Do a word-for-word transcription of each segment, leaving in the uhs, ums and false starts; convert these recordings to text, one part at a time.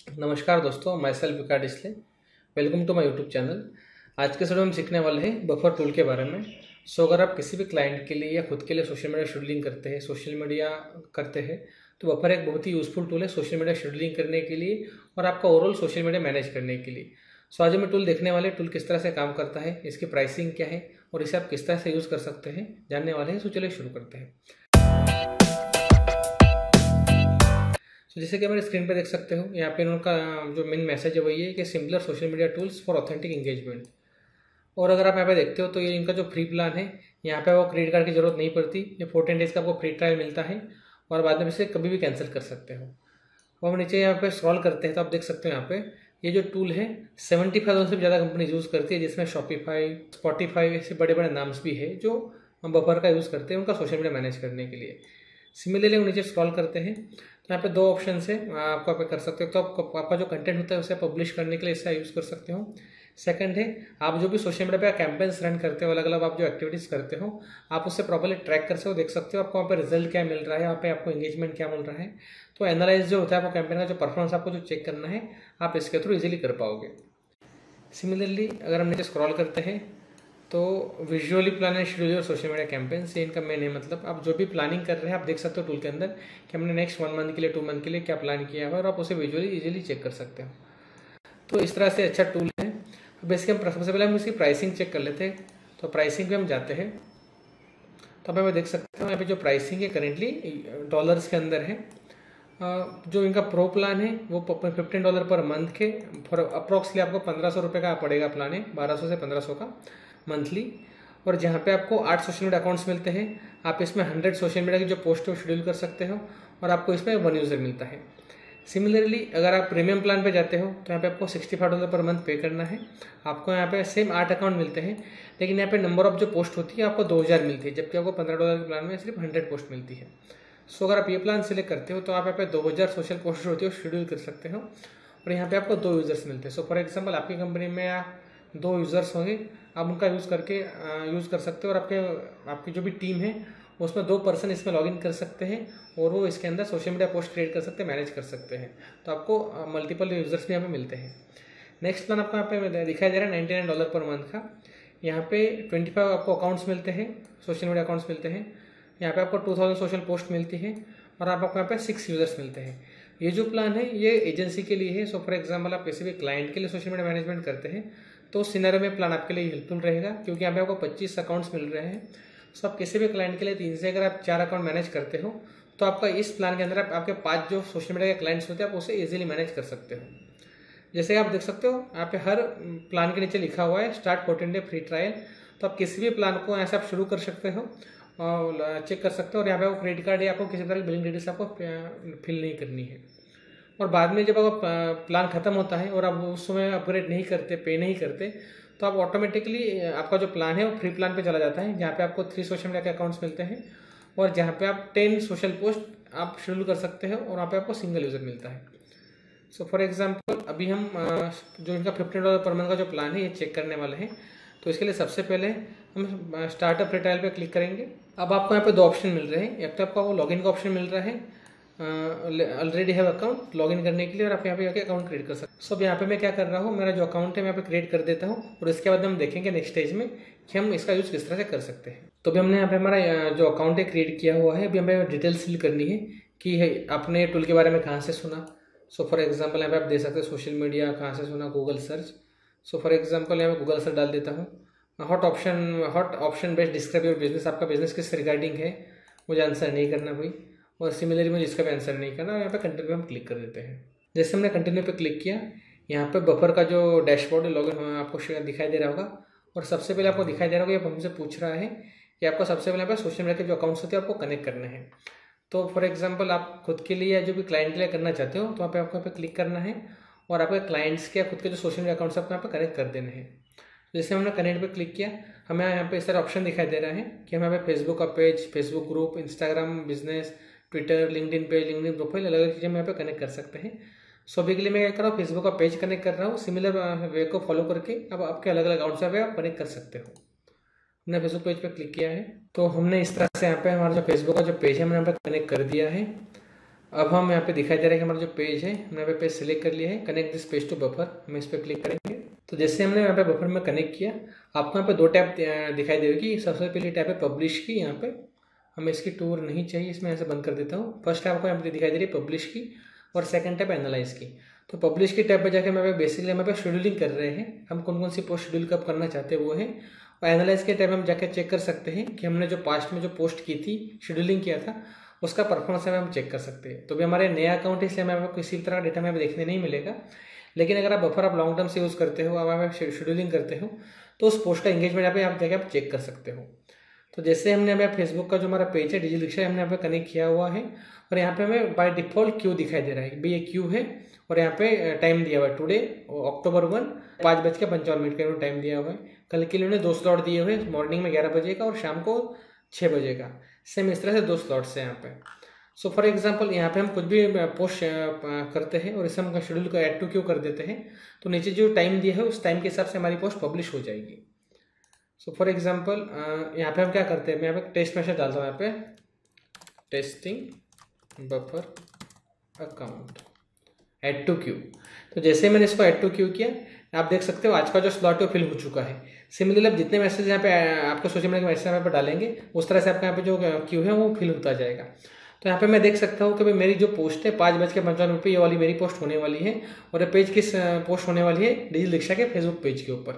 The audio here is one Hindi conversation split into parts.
नमस्कार दोस्तों, myself Vikas Disle. Welcome to my YouTube channel. आज के वीडियो में हम सीखने वाले हैं बफर टूल के बारे में। सो अगर आप किसी भी क्लाइंट के लिए या खुद के लिए सोशल मीडिया शेड्यूलिंग करते हैं सोशल मीडिया करते हैं तो बफर एक बहुत ही यूज़फुल टूल है सोशल मीडिया शेड्यूलिंग करने के लिए और आपका ओवरऑल सोशल मीडिया मैनेज करने के लिए। सो आज हम टूल देखने वाले टूल किस तरह से काम करता है, इसकी प्राइसिंग क्या है और इसे आप किस तरह से यूज़ कर सकते हैं जानने वाले हैं। सो चलिए शुरू करते हैं। तो जैसे कि मेरे स्क्रीन पे देख सकते हो, यहाँ पे उनका जो मेन मैसेज है वही है कि simpler social media tools for authentic engagement. और अगर आप यहाँ पे देखते हो तो ये इनका जो फ्री प्लान है, यहाँ पे वो क्रेडिट कार्ड की जरूरत नहीं पड़ती। ये फोर्टीन डेज का आपको फ्री ट्रायल मिलता है और बाद में इसे कभी भी कैंसिल कर सकते हो। और हम नीचे यहाँ पे स्क्रॉल करते हैं तो आप देख सकते हो यहाँ पे ये जो टूल है सेवेंटी फाइव थाउजेंड से भी ज़्यादा कंपनी यूज़ करती है, जिसमें शॉपिफाई, स्पॉटिफाई ऐसे बड़े बड़े नाम्स भी है जो बफर का यूज़ करते हैं उनका सोशल मीडिया मैनेज करने के लिए। सिमिलरली हम नीचे स्क्रॉल करते हैं तो यहाँ पे दो ऑप्शन है आपको आप कर सकते हो। तो आप, आपका जो कंटेंट होता है उसे पब्लिश करने के लिए इससे यूज़ कर सकते हो। सेकंड है, आप जो भी सोशल मीडिया पे कैंपेन्स रन करते हो, अलग अलग आप जो एक्टिविटीज़ करते हो आप उससे प्रॉपर्ली ट्रैक कर सकते हो, देख सकते हो आपको वहाँ पे रिजल्ट क्या मिल रहा है, वहाँ पे आपको एंगेजमेंट क्या मिल रहा है। तो एनालाइज जो होता है आपको कैंपेन का जो परफॉर्मेंस आपको जो चेक करना है आप इसके थ्रू इजीली कर पाओगे। सिमिलरली अगर हम नीचे स्क्रॉल करते हैं तो विजुअली प्लान एंड शेड्यूल और सोशल मीडिया कैंपेन्स, ये इनका मेन है। मतलब आप जो भी प्लानिंग कर रहे हैं आप देख सकते हो टूल के अंदर कि हमने नेक्स्ट वन मंथ के लिए, टू मंथ के लिए क्या प्लान किया है और आप उसे विजुअली इजीली चेक कर सकते हो। तो इस तरह से अच्छा टूल है। बेसिकली हम सबसे पहले हम इसकी प्राइसिंग चेक कर लेते हैं। तो प्राइसिंग पे हम जाते हैं तो आप देख सकते हो यहाँ पे जो प्राइसिंग है करेंटली डॉलर्स के अंदर है। जो इनका प्रो प्लान है वो फिफ्टीन डॉलर पर मंथ के फॉर अप्रॉक्सली आपको पंद्रह सौ रुपये का पड़ेगा प्लान है, बारह सौ से पंद्रह सौ का मंथली। और जहाँ पे आपको आठ सोशल मीडिया अकाउंट्स मिलते हैं, आप इसमें हंड्रेड सोशल मीडिया की जो पोस्ट है वो शेड्यूल कर सकते हो और आपको इसमें वन यूज़र मिलता है। सिमिलरली अगर आप प्रीमियम प्लान पे जाते हो तो यहाँ पे आपको sixty five dollar per month pay करना है। आपको यहाँ पे सेम आठ अकाउंट मिलते हैं, लेकिन यहाँ पे नंबर ऑफ जो पोस्ट होती है आपको दो हज़ार मिलती है, जबकि आपको पंद्रह डॉलर के प्लान में सिर्फ हंड्रेड पोस्ट मिलती है। सो अगर आप ये प्लान सिलेक्ट करते हो तो आप यहाँ पे दो हज़ार सोशल पोस्ट होती है शेड्यूल कर सकते हो और यहाँ पे आपको दो यूज़र्स मिलते हैं। सो फॉर एग्जांपल आपकी कंपनी में दो यूज़र्स होंगे, आप उनका यूज़ करके यूज़ कर सकते हो और आपके आपकी जो भी टीम है उसमें दो पर्सन इसमें लॉगिन कर सकते हैं और वो इसके अंदर सोशल मीडिया पोस्ट क्रिएट कर सकते हैं, मैनेज कर सकते हैं। तो आपको मल्टीपल यूज़र्स भी यहाँ पे मिलते हैं। नेक्स्ट प्लान आपको यहाँ पे दिखाई दे रहा है ninety nine dollar per month का। यहाँ पे ट्वेंटी फाइव आपको अकाउंट्स मिलते हैं, सोशल मीडिया अकाउंट्स मिलते हैं। यहाँ पे आपको टू थाउजेंड सोशल पोस्ट मिलती है और आप आपको यहाँ पे सिक्स यूज़र्स मिलते हैं। ये जो प्लान है ये एजेंसी के लिए है। सो फॉर एग्जांपल आप किसी भी क्लाइंट के लिए सोशल मीडिया मैनेजमेंट करते हैं तो उस सिनेरियो में प्लान आपके लिए हेल्पफुल रहेगा, क्योंकि यहाँ पे आपको पच्चीस अकाउंट्स मिल रहे हैं। सो आप किसी भी क्लाइंट के लिए तीन से अगर आप चार अकाउंट मैनेज करते हो तो आपका इस प्लान के अंदर आप, आपके पाँच जो सोशल मीडिया के क्लाइंट्स होते हैं आप उसे ईजिली मैनेज कर सकते हो। जैसे आप देख सकते हो यहाँ पे हर प्लान के नीचे लिखा हुआ है start fourteen day free trial. तो आप किसी भी प्लान को ऐसे आप शुरू कर सकते हो और चेक कर सकते हो। और यहाँ पे आपको क्रेडिट कार्ड या आपको किसी तरह की बिलिंग डिटेल्स आपको फिल नहीं करनी है। और बाद में जब आपका प्लान खत्म होता है और आप उस समय अपग्रेड नहीं करते, पे नहीं करते, तो आप ऑटोमेटिकली आपका जो प्लान है वो फ्री प्लान पे चला जाता है, जहाँ पे आपको थ्री सोशल मीडिया के अकाउंट्स मिलते हैं और जहाँ पे आप टेन सोशल पोस्ट आप शेड्यूल कर सकते हो और वहाँ पे आपको सिंगल यूज़र मिलता है। सो फॉर एग्जांपल अभी हम जो इनका फिफ्टीन डॉलर पर मंथ का जो प्लान है ये चेक करने वाले हैं। तो इसके लिए सबसे पहले हम स्टार्टअप फ्री ट्रायल पे क्लिक करेंगे। अब आपको यहाँ पे दो ऑप्शन मिल रहे हैं। एक तो आपको लॉगिन का ऑप्शन मिल रहा है, ऑलरेडी हैव अकाउंट, लॉगिन करने के लिए, और आप यहाँ पे आके अकाउंट क्रिएट कर सकते हो। सो अब यहाँ पे मैं क्या कर रहा हूँ, मेरा जो अकाउंट है मैं यहाँ पे क्रिएट कर देता हूँ और इसके बाद हम देखेंगे नेक्स्ट स्टेज में कि हम इसका यूज़ किस तरह से कर सकते हैं। तो अभी हमने यहाँ पे हमारा जो अकाउंट है क्रिएट किया हुआ है। अभी हमें डिटेल्स फिल करनी है कि है आपने टूल के बारे में कहाँ से सुना। सो फॉर एग्जाम्पल यहाँ पे आप दे सकते हैं सोशल मीडिया कहाँ से सुना, Google search. So for example यहाँ पे गूगल सर्च डाल देता हूँ। Hot option hot option best describe your business, आपका बिजनेस किस रिगार्डिंग है, मुझे आंसर नहीं करना भाई। और सिमिलरली मुझे इसका भी आंसर नहीं करना, यहाँ पे कंटिन्यू पे हम क्लिक कर देते हैं। जैसे हमने कंटिन्यू पे क्लिक किया, यहाँ पे बफर का जो डैशबोर्ड है लॉगिन आपको दिखाई दे रहा होगा। और सबसे पहले आपको दिखाई दे रहा होगा ये हमसे पूछ रहा है कि आपको सबसे पहले यहाँ पे सोशल मीडिया के जो अकाउंट्स होते हैं आपको कनेक्ट करने हैं। तो फॉर एग्जाम्पल आप खुद के लिए या जो भी क्लाइंट के लिए करना चाहते हो तो वहाँ पे आपको यहाँ पे क्लिक करना है और आपके क्लाइंट्स के खुद के जो सोशल मीडिया अकाउंट्स आपको यहाँ पे कनेक्ट कर देने हैं। जैसे हमने कनेक्ट पे क्लिक किया, हमें यहाँ पे इस तरह ऑप्शन दिखाई दे रहा है कि हमें यहाँ पे फेसबुक का page, Facebook group, Instagram business, Twitter, LinkedIn page, LinkedIn profile, अलग अलग चीज़ें हम यहाँ पे कनेक्ट कर सकते हैं। सो अभी के लिए मैं क्या कर रहा हूँ, फेसबुक का पेज कनेक्ट कर रहा हूँ। सिमिलर वे को फॉलो करके अब आपके अलग अलग अकाउंट्स पे आप कनेक्ट कर सकते हो। हमने फेसबुक पेज पे क्लिक किया है तो हमने इस तरह से यहाँ पे हमारा जो फेसबुक का जो पेज है हमने यहाँ पे कनेक्ट कर दिया है। अब हम यहाँ पे दिखाई दे रहा है कि हमारा जो पेज है हमने यहाँ पे पेज सिलेक्ट कर लिया है, connect this page to Buffer, हम इस पर क्लिक करेंगे। तो जैसे हमने यहाँ पे बफर में कनेक्ट किया, आपको यहाँ पे दो टैब दिखाई देगी। सबसे पहली टैब है पब्लिश की, यहाँ पे हमें इसकी टूर नहीं चाहिए, इसमें ऐसे बंद कर देता हूँ। फर्स्ट टैब आपको यहाँ पे दिखाई दे रही है पब्लिश की, और सेकंड टैब एनालाइज की। तो पब्लिश की टैब पे जाके हम यहाँ पे बेसिकली हम यहाँ पे शेड्यूलिंग कर रहे हैं, हम कौन कौन सी पोस्ट शेड्यूल कब करना चाहते हैं वो है। और एनालाइज के टैब में हम जाकर चेक कर सकते हैं कि हमने जो पास्ट में जो पोस्ट की थी, शेड्यूलिंग किया था, उसका परफॉर्मेंस हमें हम चेक कर सकते हैं। तो भी हमारे नया अकाउंट है, इसलिए हमें किसी भी तरह का डेटा हमें देखने नहीं मिलेगा। लेकिन अगर आप बफर आप लॉन्ग टर्म से यूज़ करते हो, आप शेड्यूलिंग करते हो, तो उस पोस्ट का एंगेजमेंट यहाँ पे आप जाके आप चेक कर सकते हो। तो जैसे हमने हमें फेसबुक का जो हमारा पेज है डिजिटल रिक्शा, हमने यहाँ पे कनेक्ट किया हुआ है, और यहाँ पे हमें बाय डिफॉल्ट क्यू दिखाई दे रहा है, भाई ये क्यू है, और यहाँ पे टाइम दिया हुआ है टुडे अक्टूबर वन पाँच बज के पंचावन मिनट का टाइम दिया हुआ है। कल के लिए उन्होंने दो स्लॉट दिए हुए, मॉर्निंग में ग्यारह बजे का और शाम को छः बजे का, सेम इस तरह से दो स्लॉट्स हैं यहाँ पे। सो फॉर एग्जांपल यहाँ पे हम कुछ भी पोस्ट करते हैं और इसे हम शेड्यूल को ऐड टू क्यू कर देते हैं, तो नीचे जो टाइम दिया है उस टाइम के हिसाब से हमारी पोस्ट पब्लिश हो जाएगी। सो फॉर एग्जांपल यहाँ पे हम क्या करते हैं, मैं यहाँ पे टेस्ट मैसेज डालता हूँ, यहाँ पे testing Buffer account add to queue. तो जैसे मैंने इसको ऐड टू क्यू किया, आप देख सकते हो आज का जो स्लॉट है वो फिल हो चुका है। सिमिलरली आप जितने मैसेज यहाँ पे आपके सोशल मीडिया के मैसेज यहाँ पे डालेंगे, उस तरह से आपका यहाँ पे जो क्यू है वो फिल होता जाएगा। तो यहाँ पे मैं देख सकता हूँ कि भाई मेरी जो पोस्ट है पाँच बज के पंचावन मिनट पर ये वाली मेरी पोस्ट होने वाली है, और ये पेज किस पोस्ट होने वाली है, डिजिटल रिक्शा के फेसबुक पेज के ऊपर।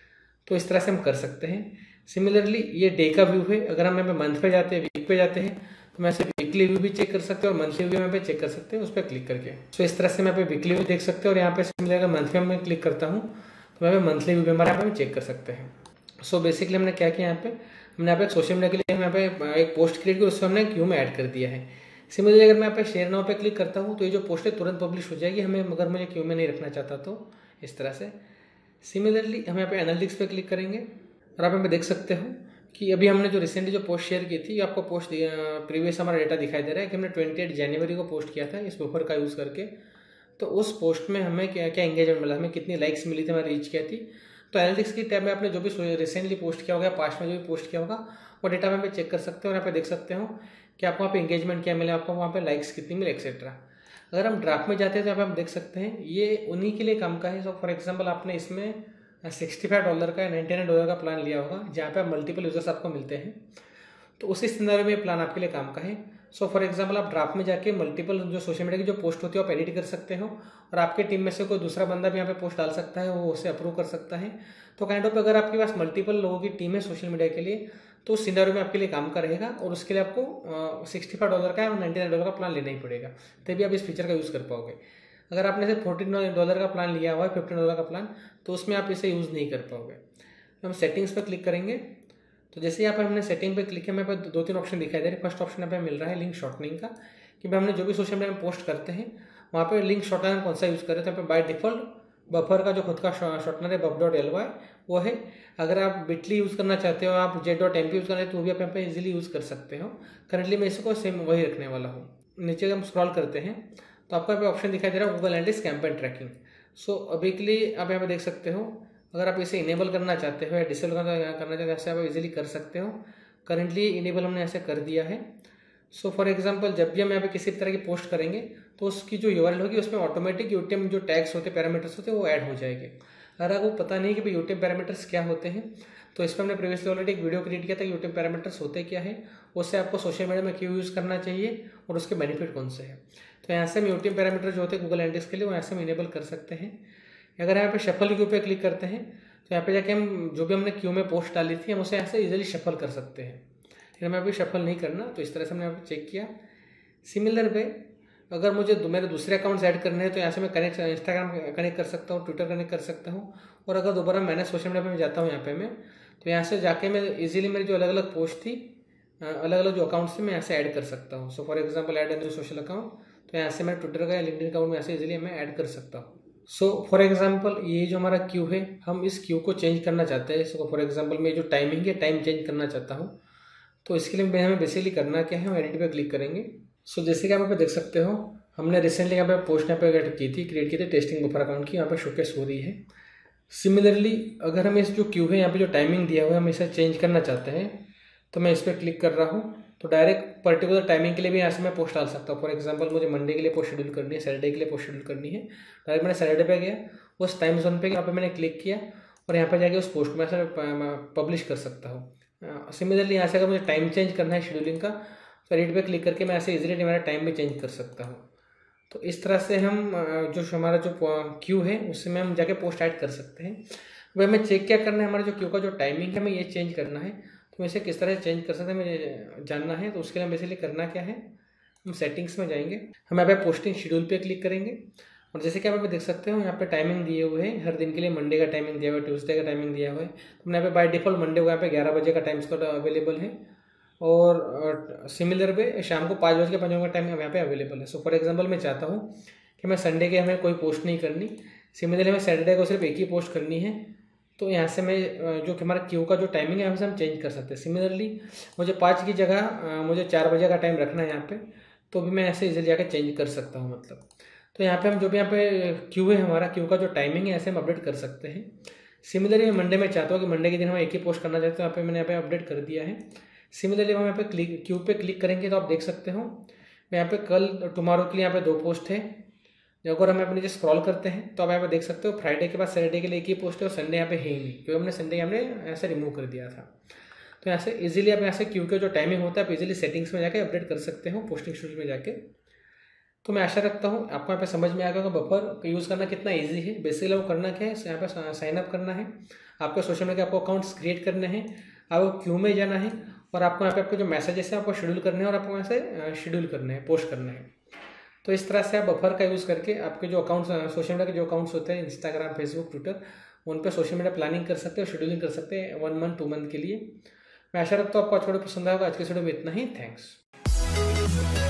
तो इस तरह से हम कर सकते हैं। सिमिलरली ये डे का व्यू है, अगर हम यहाँ पे मंथ पे जाते हैं, वीक पे जाते हैं, तो मैं सिर्फ वीकली व्यू भी चेक कर सकते हैं और मंथली व्यू में पे चेक कर सकते हैं उस पर क्लिक करके। सो इस तरह से मैं पे वीकली व्यू देख सकते हैं, और यहाँ पे सिमिलर अगर मंथ में मैं क्लिक करता हूँ तो मैं मंथली व्यू में हमारे यहाँ पे चेक कर सकते हैं। सो so बेसिकली हमने क्या किया, यहाँ पे हमने यहाँ पे सोशल मीडिया के लिए हम यहाँ पे एक पोस्ट क्रिएट की, उसको हमने क्यू में ऐड कर दिया है। सिमिलरली अगर मैं यहाँ पे शेयर नाउ पे क्लिक करता हूँ तो ये जो पोस्ट है तुरंत पब्लिश हो जाएगी, हमें अगर मुझे क्यू में नहीं रखना चाहता तो इस तरह से। सिमिलरली हम यहाँ पे एनालिटिक्स पे क्लिक करेंगे, और आप यहाँ पे देख सकते हो कि अभी हमने जो रिसेंटली जो पोस्ट शेयर की थी, आपको पोस्ट प्रीवियस हमारा डेटा दिखाई दे रहा है कि हमने अट्ठाईस जनवरी को पोस्ट किया था इस बफर का यूज़ करके। तो उस पोस्ट में हमें क्या क्या एंगेजमेंट मिला, हमें कितनी लाइक्स मिली थी, हमें रीच किया थी। तो एनालिटिक्स की टैब में आपने जो भी रिसेंटली पोस्ट किया होगा, पास्ट में जो भी पोस्ट किया होगा, वो डेटा में चेक कर सकते हो, और यहाँ पे देख सकते हो कि आपको वहाँ पे एंगेजमेंट क्या मिले, आपको वहाँ पे लाइक्स कितनी मिले एक्सेट्रा। अगर हम ड्राफ्ट में जाते हैं तो यहाँ पे हम देख सकते हैं ये उन्हीं के लिए काम का है। सो फॉर एग्जाम्पल आपने इसमें सिक्सटी फाइव डॉलर का नाइन्टी नाइन डॉलर का प्लान लिया होगा, जहाँ पे मल्टीपल यूजर्स आपको मिलते हैं, तो उसी सिनेरियो में प्लान आपके लिए काम का है। सो फॉर एग्जांपल आप ड्राफ्ट में जाके मल्टीपल जो सोशल मीडिया की जो पोस्ट होती है आप एडिट कर सकते हो, और आपके टीम में से कोई दूसरा बंदा भी यहाँ पे पोस्ट डाल सकता है, वो उसे अप्रूव कर सकता है। तो काइंड ऑफ अगर आपके पास मल्टीपल लोगों की टीम है सोशल मीडिया के लिए, तो उस सिनेरियो में आपके लिए काम का रहेगा, और उसके लिए आपको सिक्सटी फाइव डॉलर का और नाइन्टी नाइन डॉलर का प्लान लेना ही पड़ेगा, तभी आप इस फीचर का यूज़ कर पाओगे। अगर आपने सिर्फ फोर्टीन डॉलर का प्लान लिया हुआ है, फिफ्टीन डॉलर का प्लान, तो उसमें आप इसे यूज़ नहीं कर पाओगे। हम सेटिंग्स पर क्लिक करेंगे, तो जैसे यहाँ पर हमने सेटिंग पे क्लिक किया, मेरे पास दो तीन ऑप्शन दिखाई दे रहे हैं। फर्स्ट ऑप्शन यहाँ पे मिल रहा है लिंक शॉर्टनिंग का, कि भाई हमने जो भी सोशल मीडिया में पोस्ट करते हैं वहाँ पे लिंक शॉर्टनर कौन सा यूज़ करें। तो यहाँ पे बाय डिफॉल्ट बफर का जो खुद का शॉर्टनर है बफ डॉट एल वाई वो है। अगर आप बिटली यूज़ करना चाहते हो, आप Z dot M P use करना है, तो वो भी आप यहाँ पे इजीली यूज़ कर सकते हो। करंटली मैं इसको सेम वही रखने वाला हूँ। नीचे हम स्क्रॉल करते हैं तो आपको यहाँ पे ऑप्शन दिखाई दे रहा है Google Analytics campaign tracking. So अभी के लिए आप यहाँ पे देख सकते हो, अगर आप इसे इनेबल करना चाहते हो या डिसेबल करना चाहते हो, ऐसे आप इजीली कर सकते हो। करंटली इनेबल हमने ऐसे कर दिया है। सो फॉर एग्जांपल जब भी हम यहाँ पे किसी तरह की पोस्ट करेंगे तो उसकी जो यूआरएल होगी उसमें ऑटोमेटिक यूटीएम जो टैग्स होते हैं, पैरामीटर्स होते हैं, वो ऐड हो जाएंगे। अगर आपको पता नहीं कि भाई यूटीएम पैरामीटर्स क्या होते हैं, तो इस पर हमने प्रीवियसली ऑलरेडी एक वीडियो क्रिएट किया था कि यूटीएम पैरामीटर्स होते क्या है, उससे आपको सोशल मीडिया में क्यों यूज़ करना चाहिए और उसके बेनिफिट कौन से हैं। तो यहाँ से हम यूटीएम पैरामीटर जो होते हैं गूगल एनालिटिक्स के लिए, वो यहाँ से हम इनेबल कर सकते हैं। अगर यहाँ पे शफल क्यू पे क्लिक करते हैं तो यहाँ पे जाके हम जो भी हमने क्यू में पोस्ट डाली थी हम उसे यहाँ से इजीली शफल कर सकते हैं। लेकिन हमें अभी शफल नहीं करना, तो इस तरह से हमने यहाँ पे चेक किया। सिमिलर वे अगर मुझे मेरे दूसरे अकाउंट्स ऐड करने हैं तो यहाँ से मैं कनेक्ट इंस्टाग्राम कनेक्ट कर सकता हूँ, ट्विटर कनेक्ट कर सकता हूँ। और अगर दोबारा मैंने सोशल मीडिया पर जाता हूँ यहाँ पे मैं, तो यहाँ से जाके मैं इजीली मेरी जो अलग अलग पोस्ट थी, अलग अलग जो अकाउंट्स थी, मैं यहाँ से ऐड कर सकता हूँ। So for example add new social account, तो यहाँ से मैं ट्विटर का या लिंक्डइन अकाउंट में यहाँ से इजीली मैं ऐड कर सकता हूँ। सो फॉर एग्जांपल ये जो हमारा क्यू है, हम इस क्यू को चेंज करना चाहते हैं। सो फॉर एग्जांपल मैं जो टाइमिंग है टाइम चेंज करना चाहता हूँ, तो इसके लिए हमें बेसिकली करना क्या है, हम एडिट पे क्लिक करेंगे। सो so, जैसे कि आप यहाँ पे देख सकते हो, हमने रिसेंटली यहाँ पे पोस्ट यहाँ पे की थी, क्रिएट की थी टेस्टिंग बफर अकाउंट की, यहाँ पे शोकेस हो रही है। सिमिलरली अगर हम इस जो क्यू है यहाँ पे जो टाइमिंग दिया हुआ है हम इसे चेंज करना चाहते हैं, तो मैं इस पर क्लिक कर रहा हूँ तो डायरेक्ट पर्टिकुलर टाइमिंग के लिए भी यहाँ से मैं पोस्ट डाल सकता हूँ। फॉर एग्जांपल मुझे मंडे के लिए पोस्ट शेड्यूल करनी है, सैटरडे के लिए पोस्ट शेड्यूल करनी है। डायरेक्ट मैंने सैटरडे पे गया, उस टाइम जोन पे यहाँ पे मैंने क्लिक किया और यहाँ पे जाके उस पोस्ट को मैं ऐसे पब्लिश कर सकता हूँ। सिमिलरली यहाँ से अगर मुझे टाइम चेंज करना है शेड्यूलिंग का, तो एडिट पे क्लिक करके मैं ऐसे इजीली मेरा टाइम भी चेंज कर सकता हूँ। तो इस तरह से हम जो हमारा जो क्यू है उसमें हम जाके पोस्ट ऐड कर सकते हैं। वह हमें चेक क्या करना है, हमारा जो क्यू का जो टाइमिंग है हमें ये चेंज करना है। तो इसे किस तरह से चेंज कर सकते हैं मुझे जानना है। तो उसके लिए बेसिकली करना क्या है, हम सेटिंग्स में जाएंगे, हम यहाँ पे पोस्टिंग शेड्यूल पे क्लिक करेंगे और जैसे कि आप यहाँ पे देख सकते हो यहाँ पे टाइमिंग दिए हुए हैं हर दिन के लिए। मंडे का टाइमिंग दिया हुआ है, ट्यूसडे का टाइमिंग दिया हुआ है। तो यहाँ पे बाय डिफॉल्ट मंडे को यहाँ पे ग्यारह बजे का टाइम स्लॉट अवेलेबल है और सिमिलर पे शाम को पाँच बजे के पंचों का टाइम यहाँ पे अवेलेबल है। सो फॉर एग्जाम्पल मैं चाहता हूँ कि मैं संडे के हमें कोई पोस्ट नहीं करनी, सिमिलरली हमें सैटरडे को सिर्फ एक ही पोस्ट करनी है। तो यहाँ से मैं जो कि हमारा क्यू का जो टाइमिंग है यहाँ से हम चेंज कर सकते हैं। सिमिलरली मुझे पाँच की जगह मुझे चार बजे का टाइम रखना है यहाँ पे, तो भी मैं ऐसे इजीली जाकर चेंज कर सकता हूँ मतलब। तो यहाँ पे हम जो भी यहाँ पे क्यू है हमारा क्यू का जो टाइमिंग है ऐसे हम अपडेट कर सकते हैं। सिमिलरली मंडे में चाहता हूँ कि मंडे के दिन हम एक ही पोस्ट करना चाहते हैं, यहाँ पे मैंने यहाँ पे अपडेट कर दिया है। सिमिलरली हम यहाँ पे क्लिक क्यू पे क्लिक करेंगे तो आप देख सकते हो मैं यहाँ पे कल टुमारो के लिए यहाँ पे दो पोस्ट है। अगर हम यहाँ पे नीचे स्क्रॉल करते हैं तो आप यहाँ पे देख सकते हो फ्राइडे के बाद सैटरडे के लिए एक ही पोस्ट है और संडे यहाँ पे है ही नहीं, क्योंकि हमने संडे हमने ऐसे रिमूव कर दिया था। तो यहाँ से इजीली आप यहाँ से क्यू के जो टाइमिंग होता है आप इजीली सेटिंग्स में जाके अपडेट कर सकते हो पोस्टिंग शेड्यूल में जाके। तो मैं आशा रखता हूँ आपको यहाँ पे समझ में आ गया होगा बफर यूज़ करना कितना ईजी है। बेसिकली वो करना क्या है, यहाँ पे साइन अप करना है, आपको सोशल मीडिया के आपको अकाउंट्स क्रिएट करने हैं, आपको क्यू में जाना है और आपको यहाँ पे आपको जो मैसेजेस है आपको शेड्यूल करने हैं और आपको यहाँ से शेड्यूल करने हैं, पोस्ट करने हैं। तो इस तरह से आप बफर का यूज़ करके आपके जो अकाउंट्स सोशल मीडिया के जो अकाउंट्स होते हैं इंस्टाग्राम, फेसबुक, ट्विटर, उन पे सोशल मीडिया प्लानिंग कर सकते हो, शेड्यूलिंग कर सकते हैं वन मंथ टू मंथ के लिए। मैं आशा रखता हूँ आपको आज वीडियो पसंद आएगा। आज के वीडियो में इतना ही। थैंक्स।